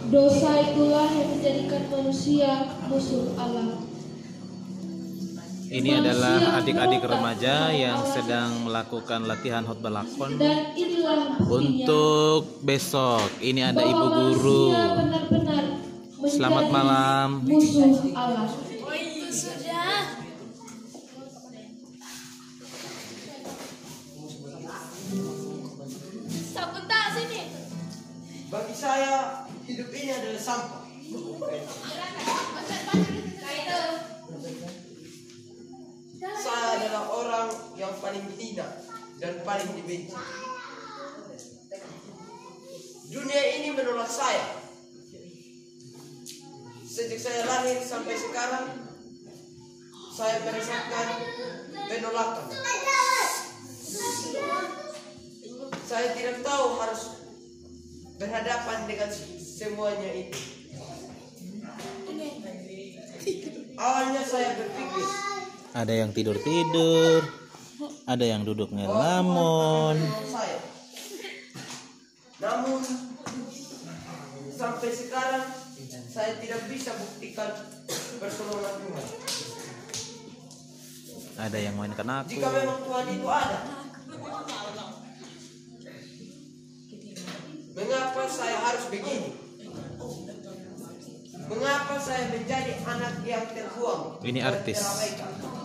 Dosa itulah yang menjadikan manusia musuh Allah. Ini adalah adik-adik remaja yang sedang melakukan latihan khotbah lakon Dan inilah buktinya untuk besok. Ini ada ibu guru. benar-benar Selamat malam. musuh Allah. Bagi saya, hidup ini adalah sampah. Saya adalah orang yang paling hina dan paling dibenci. Dunia ini menolak saya. Sejak saya lahir sampai sekarang, saya merasakan penolakan. Saya tidak tahu harus berhadapan dengan semuanya itu. Awalnya saya berpikir, Ada yang tidur-tidur, ada yang duduk ngelamun. namun sampai sekarang saya tidak bisa buktikan pertolongan Tuhan. Ada yang main kenaku. Jika memang Tuhan itu ada, mengapa saya harus begini? Mengapa saya menjadi anak yang terbuang? Ini artis. Terabaikan?